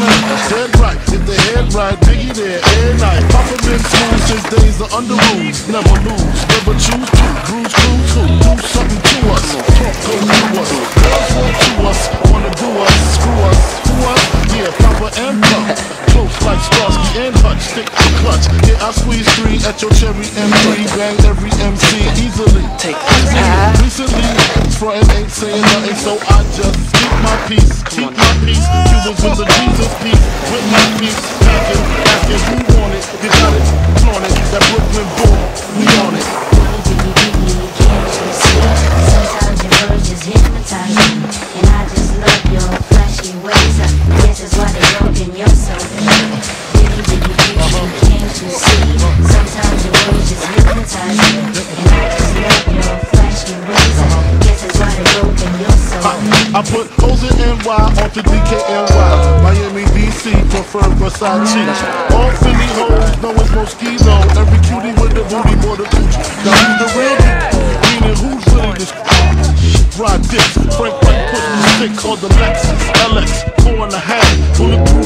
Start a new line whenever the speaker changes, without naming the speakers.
Dead right, hit the head right, Biggie there, air night. Papa been smooth since days of under rules. Never lose, never choose to. Bruise, cruise, who? Do something to us. Talk, go through us. Girls want to us, wanna do us, screw us. Who us? Yeah, Papa and Pump. Close like Starsky and Hutch, stick to clutch. Yeah, I squeeze 3 at your cherry M3. Bang every MC easily.
Take
Recently, frontin' ain't saying nothing, so I just keep my peace. Keep my peace. Cubans with the Jesus peace. With my peace. Packing, asking who want it. You got it, flaunt it. That Brooklyn bull, we on it.
Sometimes your words just hypnotize me, and I just love your flashy ways. I guess that's why they broke in your soul. Diddy, you came to see. Sometimes your words just hypnotize me, and I just love your flashy ways. I guess that's why they broke in your soul.
I put O's in NY onto DKNY. Miami, DC, prefer Versace. All Philly hoes know it's Moschino. Every cutie with the booty, more the cooch. Now who's the real dude? Meaning who's really this? Ride dicks, Frank White pushing the stick called the Lexus LX 4.5, bulletproof